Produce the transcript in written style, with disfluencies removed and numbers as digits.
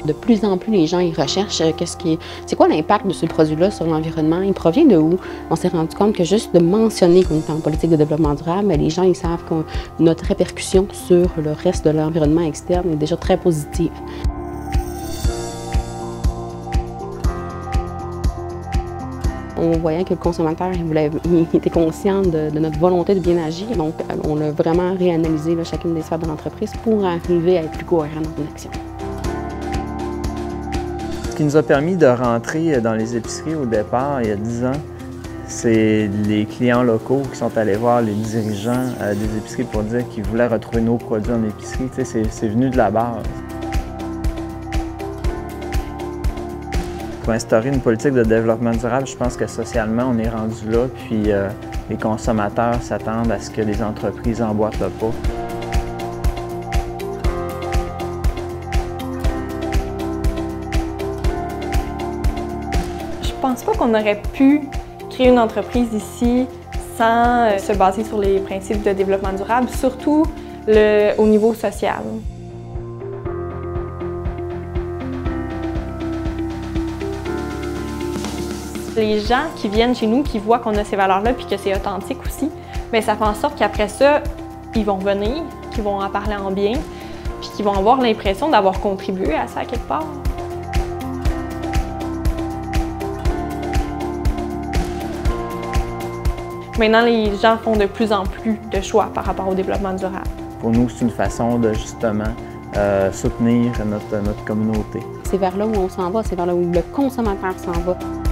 De plus en plus, les gens ils recherchent c'est quoi l'impact de ce produit-là sur l'environnement, il provient de où? On s'est rendu compte que juste de mentionner qu'on est en politique de développement durable, les gens ils savent que notre répercussion sur le reste de l'environnement externe est déjà très positive. On voyait que le consommateur il était conscient de notre volonté de bien agir, donc on a vraiment réanalysé chacune des sphères de l'entreprise pour arriver à être plus cohérent dans nos actions. Ce qui nous a permis de rentrer dans les épiceries au départ, il y a 10 ans, c'est les clients locaux qui sont allés voir les dirigeants des épiceries pour dire qu'ils voulaient retrouver nos produits en épicerie. C'est venu de la base. Pour instaurer une politique de développement durable, je pense que socialement, on est rendu là, puis les consommateurs s'attendent à ce que les entreprises emboîtent le pas. Je pense pas qu'on aurait pu créer une entreprise ici sans se baser sur les principes de développement durable, surtout au niveau social. Les gens qui viennent chez nous, qui voient qu'on a ces valeurs-là puis que c'est authentique aussi, bien, ça fait en sorte qu'après ça, ils vont venir, qu'ils vont en parler en bien, puis qu'ils vont avoir l'impression d'avoir contribué à ça quelque part. Maintenant, les gens font de plus en plus de choix par rapport au développement durable. Pour nous, c'est une façon de justement soutenir notre communauté. C'est vers là où on s'en va, c'est vers là où le consommateur s'en va.